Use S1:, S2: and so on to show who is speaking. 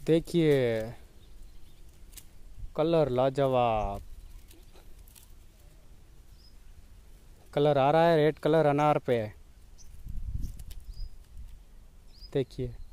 S1: देखिए, कलर लाजवाब। कलर आ रहा है, रेड कलर अनार पे है। देखिए।